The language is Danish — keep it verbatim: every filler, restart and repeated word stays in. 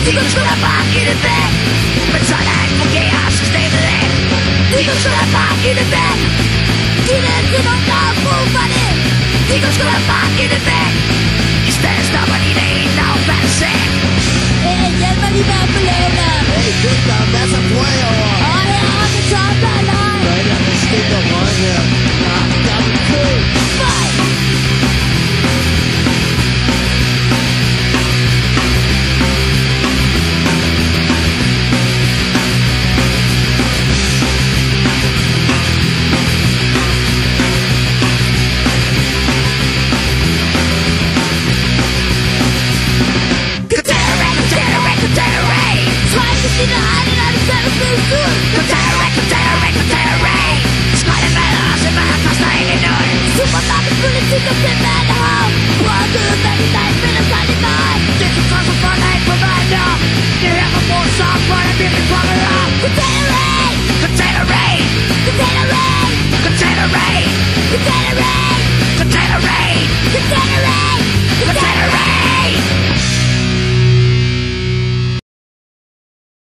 De kunne sgu da bare give det væk. Men sådan fungerer systemet ikke. De kunne sgu da bare give det væk. Giv det til nogen, der har brug for det. De kunne sgu da bare give det væk. I stedet stopper de det i en affaldssæk. Hey, hjælp mig lige med at forleve dig. Hey, det der er masser af brød over. Og her er det tomt af løg. Der er et eller andet stik og røg her. Ah, gammel kød. Fuck. Politik og primært hav. Prøv at vide, hvad de der finder sig i mig. Det er så trods for folk, der ikke på vejen op. Det er her for mor, så for det virkelig fucket op. Container raid! Container raid! Container raid! Container raid! Container raid! Container raid! Container raid! Container raid!